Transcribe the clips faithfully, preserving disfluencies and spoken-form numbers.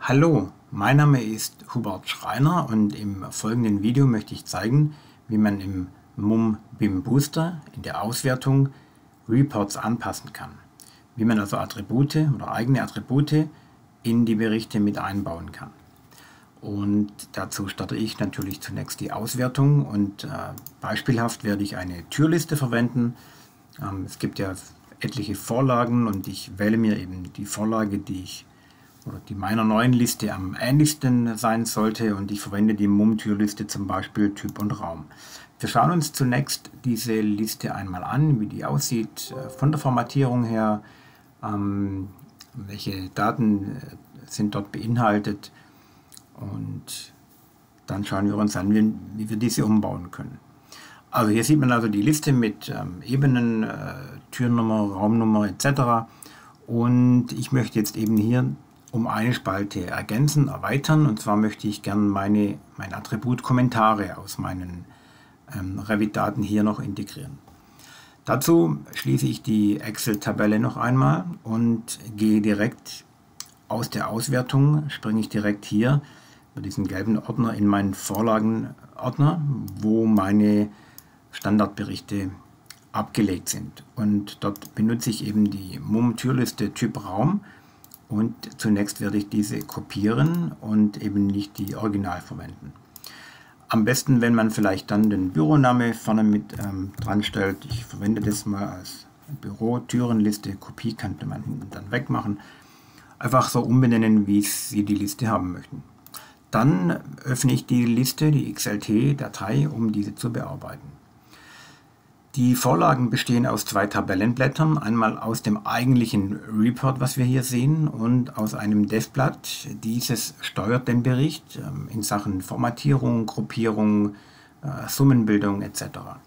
Hallo, mein Name ist Hubert Schreiner und im folgenden Video möchte ich zeigen, wie man im Mumm B I M Booster in der Auswertung Reports anpassen kann. Wie man also Attribute oder eigene Attribute in die Berichte mit einbauen kann. Und dazu starte ich natürlich zunächst die Auswertung und äh, beispielhaft werde ich eine Türliste verwenden. Ähm, es gibt ja etliche Vorlagen und ich wähle mir eben die Vorlage, die ich oder die meiner neuen Liste am ähnlichsten sein sollte, und ich verwende die Mumm-Türliste zum Beispiel Typ und Raum. Wir schauen uns zunächst diese Liste einmal an, wie die aussieht, von der Formatierung her, ähm, welche Daten sind dort beinhaltet, und dann schauen wir uns an, wie, wie wir diese umbauen können. Also hier sieht man also die Liste mit ähm, Ebenen, äh, Türnummer, Raumnummer et cetera. Und ich möchte jetzt eben hier um eine Spalte ergänzen, erweitern, und zwar möchte ich gerne meine, mein Attribut Kommentare aus meinen ähm, Revit-Daten hier noch integrieren. Dazu schließe ich die Excel-Tabelle noch einmal und gehe direkt aus der Auswertung, springe ich direkt hier über diesen gelben Ordner in meinen Vorlagenordner, wo meine Standardberichte abgelegt sind. Und dort benutze ich eben die Mumm-Türliste Typ Raum. Und zunächst werde ich diese kopieren und eben nicht die Original verwenden. Am besten, wenn man vielleicht dann den Büroname vorne mit ähm, dran stellt. Ich verwende das mal als Büro-Türenliste. Kopie könnte man hinten dann wegmachen. Einfach so umbenennen, wie Sie die Liste haben möchten. Dann öffne ich die Liste, die X L T-Datei, um diese zu bearbeiten. Die Vorlagen bestehen aus zwei Tabellenblättern, einmal aus dem eigentlichen Report, was wir hier sehen, und aus einem Dev-Blatt. Dieses steuert den Bericht ähm, in Sachen Formatierung, Gruppierung, äh, Summenbildung et cetera.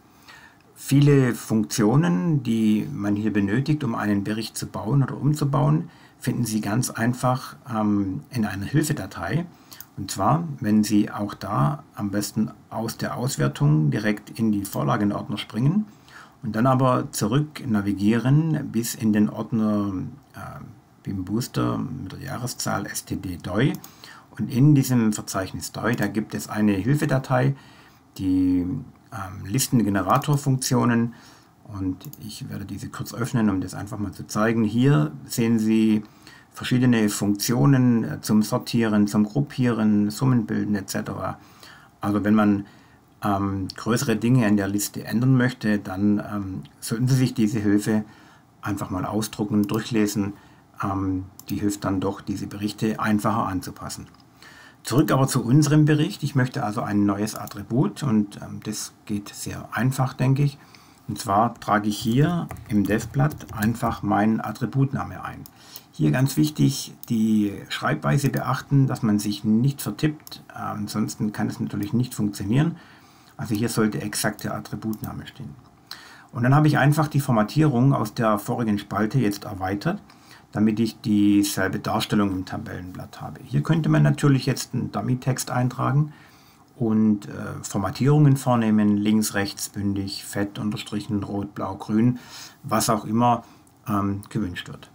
Viele Funktionen, die man hier benötigt, um einen Bericht zu bauen oder umzubauen, finden Sie ganz einfach ähm, in einer Hilfedatei. Und zwar, wenn Sie auch da am besten aus der Auswertung direkt in die Vorlagenordner springen und dann aber zurück navigieren bis in den Ordner äh, B I M Booster mit der Jahreszahl std D O I. Und in diesem Verzeichnis D O I, da gibt es eine Hilfedatei, die ähm, Listengeneratorfunktionen, und ich werde diese kurz öffnen, um das einfach mal zu zeigen. Hier sehen Sie verschiedene Funktionen zum Sortieren, zum Gruppieren, Summenbilden et cetera. Also wenn man ähm, größere Dinge in der Liste ändern möchte, dann ähm, sollten Sie sich diese Hilfe einfach mal ausdrucken, durchlesen. Ähm, die hilft dann doch, diese Berichte einfacher anzupassen. Zurück aber zu unserem Bericht. Ich möchte also ein neues Attribut, und ähm, das geht sehr einfach, denke ich. Und zwar trage ich hier im Dev-Blatt einfach meinen Attributname ein. Hier ganz wichtig, die Schreibweise beachten, dass man sich nicht vertippt, äh, ansonsten kann es natürlich nicht funktionieren. Also hier sollte exakt der Attributname stehen. Und dann habe ich einfach die Formatierung aus der vorigen Spalte jetzt erweitert, damit ich dieselbe Darstellung im Tabellenblatt habe. Hier könnte man natürlich jetzt einen Dummy-Text eintragen und äh, Formatierungen vornehmen, links, rechts, bündig, fett, unterstrichen, rot, blau, grün, was auch immer ähm, gewünscht wird.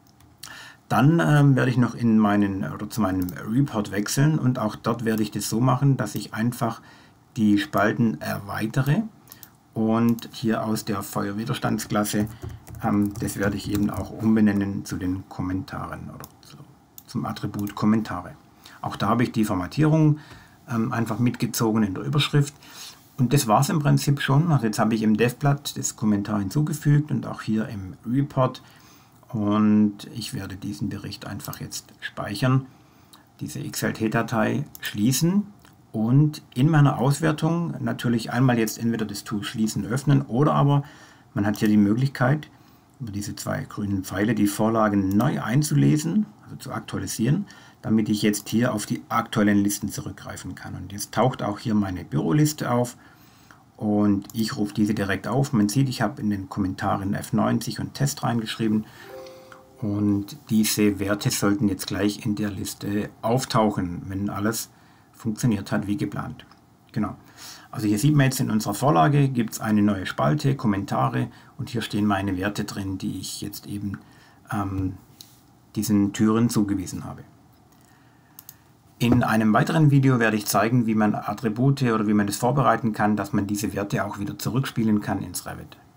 Dann ähm, werde ich noch in meinen, oder zu meinem Report wechseln, und auch dort werde ich das so machen, dass ich einfach die Spalten erweitere, und hier aus der Feuerwiderstandsklasse, ähm, das werde ich eben auch umbenennen zu den Kommentaren oder zu, zum Attribut Kommentare. Auch da habe ich die Formatierung ähm, einfach mitgezogen in der Überschrift, und das war es im Prinzip schon. Also jetzt habe ich im Dev-Blatt das Kommentar hinzugefügt und auch hier im Report. Und ich werde diesen Bericht einfach jetzt speichern, diese X L T-Datei schließen und in meiner Auswertung natürlich einmal jetzt entweder das Tool schließen, öffnen, oder aber man hat hier die Möglichkeit, über diese zwei grünen Pfeile die Vorlagen neu einzulesen, also zu aktualisieren, damit ich jetzt hier auf die aktuellen Listen zurückgreifen kann. Und jetzt taucht auch hier meine Büroliste auf. Und ich rufe diese direkt auf. Man sieht, ich habe in den Kommentaren F neunzig und Test reingeschrieben. Und diese Werte sollten jetzt gleich in der Liste auftauchen, wenn alles funktioniert hat wie geplant. Genau. Also hier sieht man jetzt, in unserer Vorlage gibt es eine neue Spalte, Kommentare, und hier stehen meine Werte drin, die ich jetzt eben ähm, diesen Türen zugewiesen habe. In einem weiteren Video werde ich zeigen, wie man Attribute oder wie man das vorbereiten kann, dass man diese Werte auch wieder zurückspielen kann ins Revit.